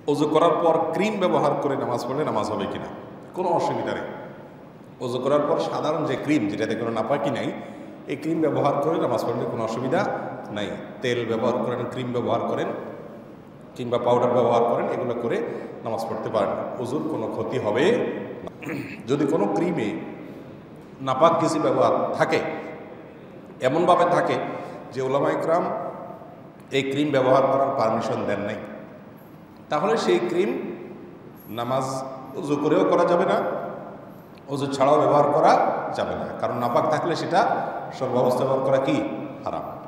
অজু করার পর ক্রিম ব্যবহার করে নামাজ পড়লে নামাজ হবে কিনা, কোনো অসুবিধা নেই। অজু করার পর সাধারণ যে ক্রিম, যেটাতে কোনো নাপাকি নাই, এই ক্রিম ব্যবহার করে নামাজ পড়লে কোনো অসুবিধা নাই। তেল ব্যবহার করেন, ক্রিম ব্যবহার করেন, কিংবা পাউডার ব্যবহার করেন, এগুলো করে নামাজ পড়তে পারেন, অজুর কোনো ক্ষতি হবে না। যদি কোনো ক্রিমে নাপাক কিছু ব্যবহার থাকে, এমনভাবে থাকে যে উলামা ইকরাম এই ক্রিম ব্যবহার করার পারমিশন দেন নাই, তাহলে সেই ক্রিম নামাজ অজু করেও করা যাবে না, অজু ছাড়াও ব্যবহার করা যাবে না। কারণ নাপাক থাকলে সেটা সর্বাবস্থা ব্যবহার করা কি হারাম।